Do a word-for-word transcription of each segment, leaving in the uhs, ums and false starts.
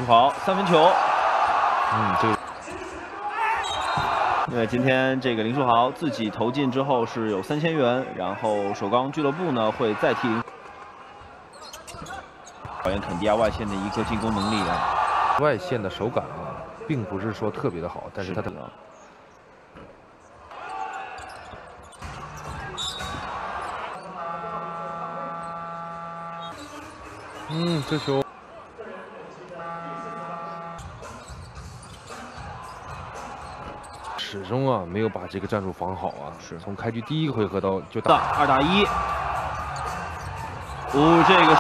豪三分球， 嗯，这个。 因为今天这个林书豪自己投进之后是有三千元，然后首钢俱乐部呢会再替林考验肯迪亚外线的一个进攻能力啊。 外线的手感啊，并不是说特别的好，但是他的。 嗯，这球始终啊没有把这个战术防好啊，是从开局第一个回合到就打二打一，哦，这个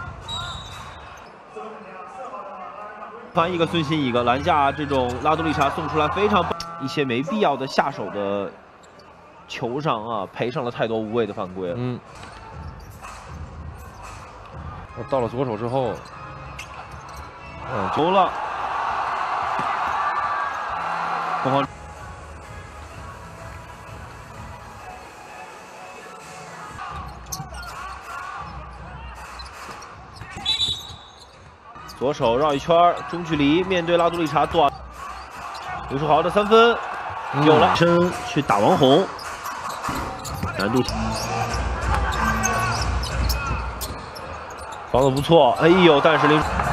传一个孙兴一个篮下，这种拉多利查送出来非常一些没必要的下手的球上啊，赔上了太多无谓的犯规了。 嗯。 到了左手之后，嗯， 球了，凤凰左手绕一圈，中距离面对拉多利查做刘书豪的三分，嗯、有了，身去打王红，难度。 防得不错，哎呦！但是林